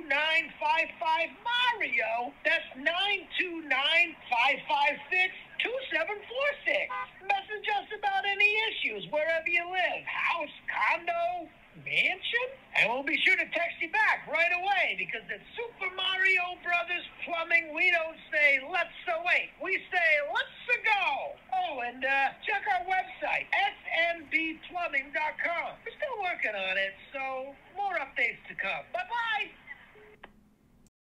Mario. That's 929-556-2746. Message us about any issues wherever you live. House, condo, mansion? And we'll be sure to text you back right away because at Super Mario Brothers Plumbing, we don't say let's wait. We say let's